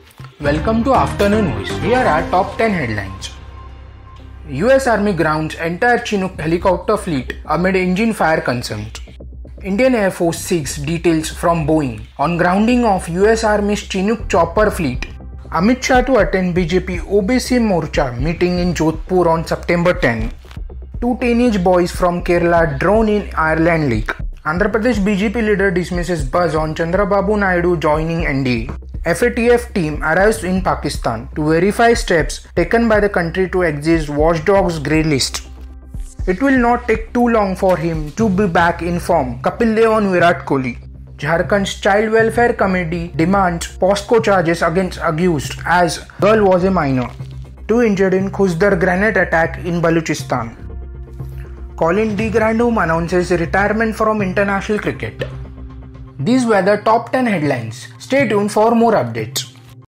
Welcome to Afternoon Voice. Here are top 10 headlines. US Army grounds entire Chinook helicopter fleet amid engine fire concerns. Indian Air Force seeks details from Boeing on grounding of US Army's Chinook chopper fleet. Amit Shah to attend BJP OBC Morcha meeting in Jodhpur on September 10. Two teenage boys from Kerala drowned in Ireland Lake. Andhra Pradesh BJP leader dismisses buzz on Chandrababu Naidu joining NDA. FATF team arrives in Pakistan to verify steps taken by the country to exit Watchdog's grey list. It will not take too long for him to be back in form. Kapil Dev on Virat Kohli. Jharkhand's Child Welfare Committee demands POSCO charges against accused as girl was a minor. Two injured in Khusdar grenade attack in Baluchistan. Colin de Grandhomme announces retirement from international cricket. These were the top 10 headlines. Stay tuned for more updates.